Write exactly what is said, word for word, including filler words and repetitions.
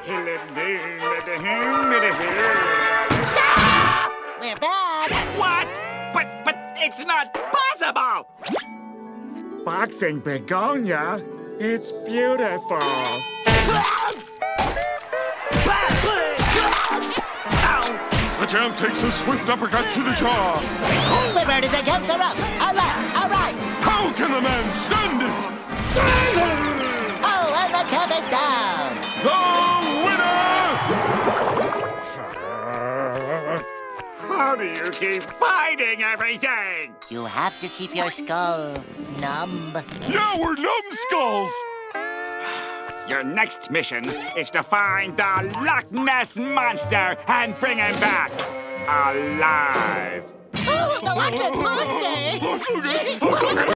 We're back! What? But, but it's not possible! Boxing begonia. It's beautiful. The champ takes a swift uppercut to the jaw. Squidward is against the ropes. All right, all right. How can the man stand it? Oh, and the champ is down. The winner! How do you keep fighting everything? You have to keep your skull numb. Yeah, we're numbskulls! Your next mission is to find the Loch Ness Monster and bring him back alive. Oh, the Loch Ness Monster!